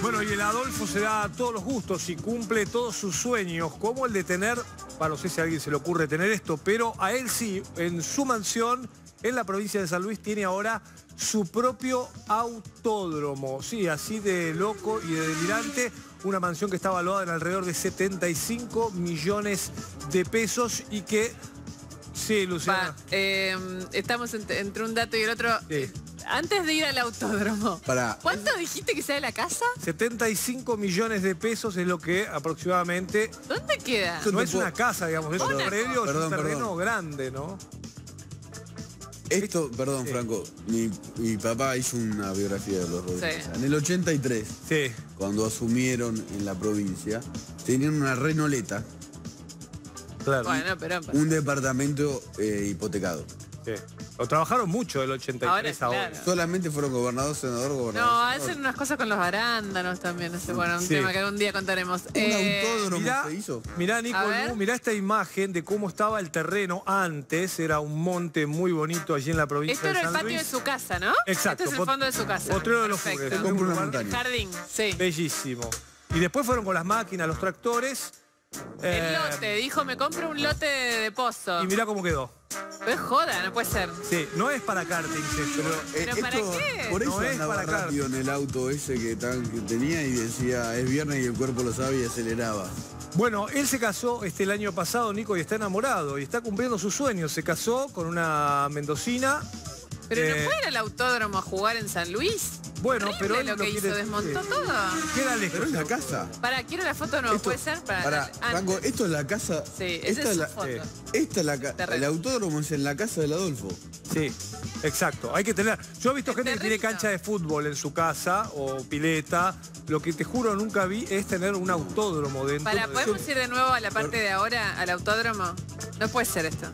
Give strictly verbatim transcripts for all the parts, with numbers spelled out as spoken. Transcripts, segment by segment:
Bueno, y el Adolfo se da todos los gustos y cumple todos sus sueños, como el de tener, bueno, no sé si a alguien se le ocurre tener esto, pero a él sí, en su mansión, en la provincia de San Luis, tiene ahora su propio autódromo. Sí, así de loco y de delirante. Una mansión que está valuada en alrededor de setenta y cinco millones de pesos y que... Sí, Luciana. Va, eh, estamos entre, entre un dato y el otro. Sí. Antes de ir al autódromo, Pará. ¿cuánto dijiste que sea de la casa? setenta y cinco millones de pesos es lo que aproximadamente... ¿Dónde queda? No es una casa, digamos, es un Una predio, es un Perdón, terreno perdón. grande, ¿no? Esto, perdón, Sí. Franco, mi, mi papá hizo una biografía de los Rodríguez. Sí. En el ochenta y tres, Sí. cuando asumieron en la provincia, tenían una renoleta, Claro. Bueno, pero... un departamento eh, hipotecado. Sí. O trabajaron mucho del ochenta y tres a Ahora, hoy. claro. Solamente fueron gobernador, senador, gobernador. No, senador. hacen unas cosas con los arándanos también, no sé, bueno, un Sí. tema que algún día contaremos. Un Eh, autódromo Mirá, se hizo. mirá, Nico, A ver. Lu, mirá esta imagen de cómo estaba el terreno antes. Era un monte muy bonito allí en la provincia Esto de era el San patio Luis. de su casa, ¿no? Exacto. Este es el Pot- fondo de su casa. Potrero de los Perfecto. Fugues. Se compra una Un lugar montaña. Jardín, sí. Bellísimo. Y después fueron con las máquinas, los tractores. El eh, lote, dijo, me compro un lote de, de pozo. Y mirá cómo quedó. Pero es joda, no puede ser. Sí, no es para karting, esto. Pero, eh, ¿Pero para esto- qué? Por eso No es andaba para acá. rápido en el auto ese que, tan- que tenía y decía, es viernes y el cuerpo lo sabe y aceleraba. Bueno, él se casó este el año pasado, Nico, y está enamorado y está cumpliendo sus sueños. Se casó con una mendocina. Pero Eh, no fue al autódromo a jugar en San Luis. Bueno, Horrible pero él lo lo que quiere- hizo, desmontó sí. todo. Queda lejos. Pero es la casa. Para, quiero la foto no, Esto- ¿puede ser? Para, Pará, antes. Franco, esto es la casa. Sí, esa esta es es su la, foto. sí. esta es la ca- Terreno. El autódromo es en la casa del Adolfo. Sí, exacto. Hay que tener. Yo he visto Es gente que tiene terrible. cancha de fútbol en su casa o pileta. Lo que te juro nunca vi es tener un autódromo dentro. Para, de- ¿podemos ir de nuevo a la parte de ahora, al autódromo? No puede ser esto.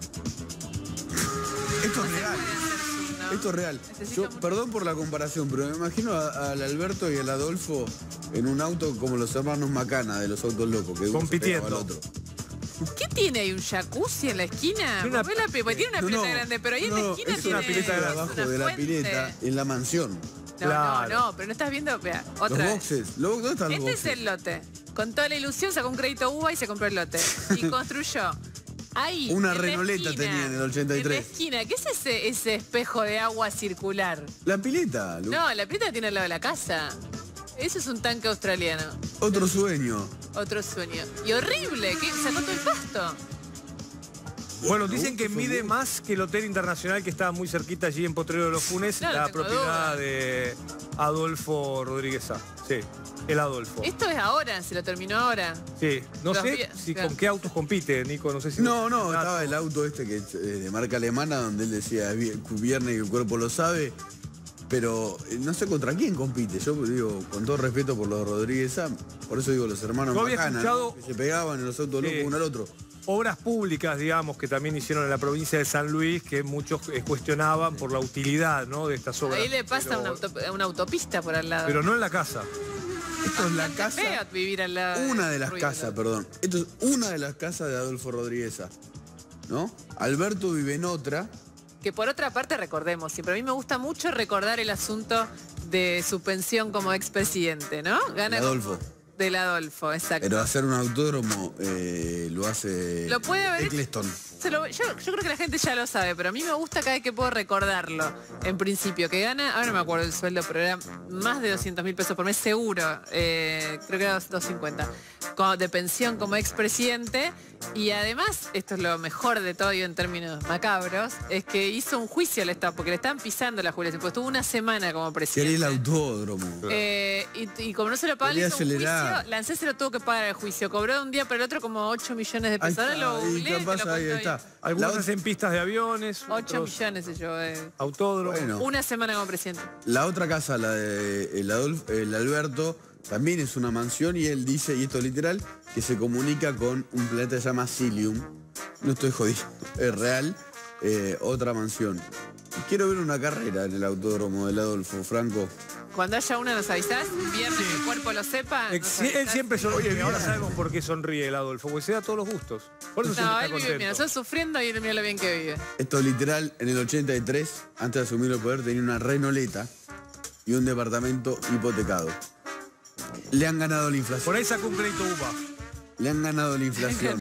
Esto es real. ¿no? Esto es real. Necesito Yo, mucho- perdón por la comparación, pero me imagino a- al Alberto y al Adolfo en un auto como los hermanos Macana de los autos locos, que uno se Compitiendo. pegaba al otro. ¿Qué tiene ahí? ¿Un jacuzzi en la esquina? Tiene una- Porque la pi- porque tiene una No, pileta no, grande, pero ahí en no, la esquina es tiene una pileta de es abajo una de la fuente. pileta en la mansión. No, Claro. no, no, pero no estás viendo, vea, Los otra vez. boxes. Los- ¿Dónde están los Este es boxes? el lote. Con toda la ilusión sacó un crédito uva y se compró el lote. Y construyó. Ahí, Una en la renoleta esquina, tenía en el ochenta y tres. En la esquina, ¿qué es ese, ese espejo de agua circular? La pileta, Lu. No, la pileta tiene al lado de la casa. Eso es un tanque australiano. Otro sueño. Otro sueño. Y horrible, que sacó todo el pasto. Bueno, dicen que Son mide buenos. más que el Hotel Internacional que está muy cerquita allí en Potrero de los Funes, No, no la tengo propiedad duda. de Adolfo Rodríguez Sá. Sí, el Adolfo. Esto es ahora, se lo terminó ahora. Sí, no Los sé vi- si claro. con qué autos compite, Nico, no sé si... No, no, Ah, estaba el auto este que es, eh, de marca alemana donde él decía "Es vi- viernes y el cuerpo lo sabe", pero eh, no sé contra quién compite. Yo digo, con todo respeto por los Rodríguez Sam, por eso digo los hermanos Yo había Macana, escuchado- ¿no? Que se pegaban en los autos Sí. locos uno al otro. Obras públicas, digamos, que también hicieron en la provincia de San Luis, que muchos eh, cuestionaban por la utilidad, ¿no?, de estas obras. Ahí le pasa pero, una, auto- una autopista por al lado. pero no en la casa. Esto es la Qué casa, feo vivir al lado. una de las ruido. casas, perdón. Esto es una de las casas de Adolfo Rodríguez Sá, ¿no? Alberto vive en otra. Que por otra parte recordemos, siempre a mí me gusta mucho recordar el asunto de su pensión como expresidente, ¿no? Gana El Adolfo. como- Del Adolfo, exacto. Pero hacer un autódromo eh, lo hace Lo puede haber hecho- Eccleston. Se lo- yo, yo creo que la gente ya lo sabe, pero a mí me gusta cada vez que puedo recordarlo. En principio, que gana, ahora no me acuerdo el sueldo, pero era más de doscientos mil pesos por mes seguro. Eh, creo que era doscientos cincuenta. Co- De pensión como expresidente. Y además, esto es lo mejor de todo y en términos macabros, es que hizo un juicio al Estado, porque le están pisando la jubilación, pues estuvo una semana como Quería el presidente. autódromo. Eh, y, y como no se lo pagaron, Quería hizo un acelerar. juicio, Lancé se lo tuvo que pagar el juicio. Cobró de un día para el otro como ocho millones de Ahí pesos. Ahora está, lo y googleé, te lo capaz ahí cuento está. bien. Algunos La ot- hacen pistas de aviones, ocho otros millones se llevó de... autódromos. Bueno. Una semana como presidente. La otra casa, la de el, Adolf- el Alberto, también es una mansión y él dice, y esto es literal, que se comunica con un planeta que se llama Cilium. No estoy jodido, es real. eh, otra mansión. Quiero ver una carrera en el autódromo del Adolfo, Franco. Cuando haya una nos avisás, viernes Sí. que el cuerpo lo sepa. nos Ex- Él avisás. siempre sonríe, ahora sabemos por qué sonríe el Adolfo, porque se da todos los gustos. Por eso No, siempre él está vive bien, contento. nosotros sufriendo y él mira lo bien que vive. Esto es literal, en el ochenta y tres, antes de asumir el poder, tenía una renoleta y un departamento hipotecado. Le han ganado la inflación. Por ahí sacó un crédito U P A. Le han ganado la inflación.